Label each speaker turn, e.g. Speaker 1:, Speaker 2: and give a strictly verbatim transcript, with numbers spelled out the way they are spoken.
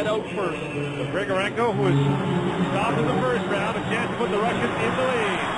Speaker 1: out first.
Speaker 2: So Grigorenko, who was top in the first round, a chance to put the Russians in the lead.